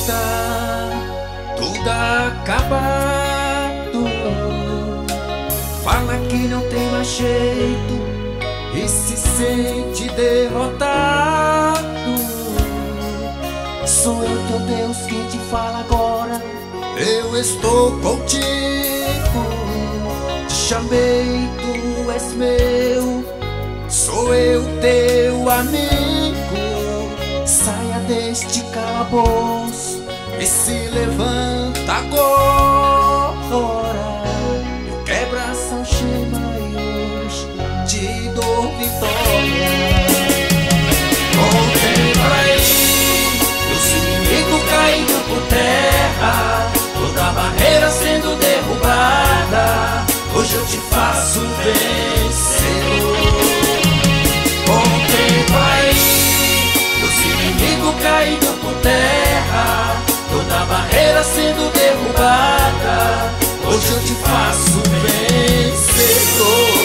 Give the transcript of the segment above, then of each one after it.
está tudo acabado. Fala que não tem mais jeito e se sente derrotado. Sou eu teu Deus quem te fala agora. Eu estou contigo. Te chamei, tu és meu. Sou eu teu amigo. Saia deste calabouço e se levanta agora. Eu quebro essa algema e hoje te dou vitória. Contempla aí meus inimigos caindo por terra, toda barreira sendo derrubada. Hoje eu te faço vencedor. Contempla aí meus inimigos caindo por terra, toda barreira sendo derrubada. Hoje eu te faço vencedor.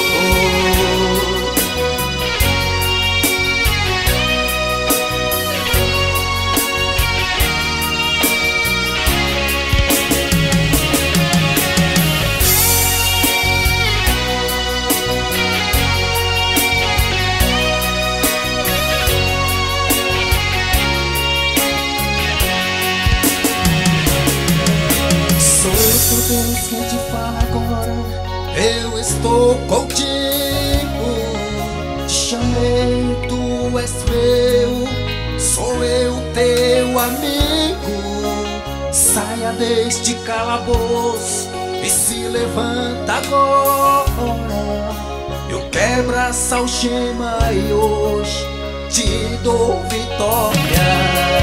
Deus quem te fala agora. Eu estou contigo. Te chamei, tu és meu. Sou eu teu amigo. Saia deste calabouço e se levanta agora. Eu quebro essa algema e hoje te dou vitória.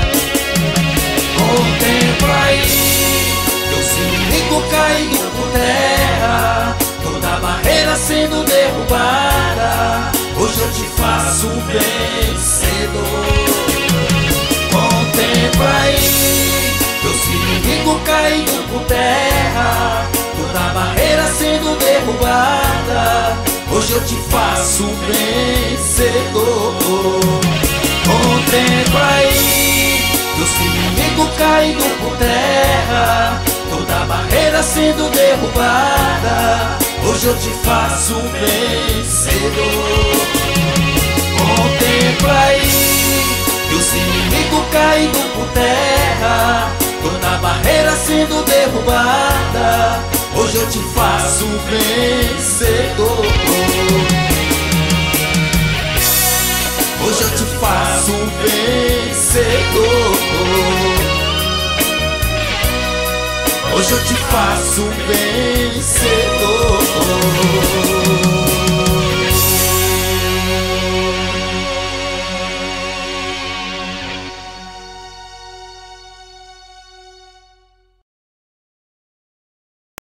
Contempla aí inimigo caindo por terra, toda barreira sendo derrubada. Hoje eu te faço vencedor. Contempla aí meus inimigos caindo por terra, toda barreira sendo derrubada. Hoje eu te faço vencedor. Contempla aí meus inimigos caindo por terra, toda barreira sendo derrubada. Hoje eu te faço vencedor. Contempla aí meus inimigos caindo por terra, toda barreira sendo derrubada. Hoje eu te faço vencedor. Hoje eu te faço vencedor. Hoje eu te faço vencedor.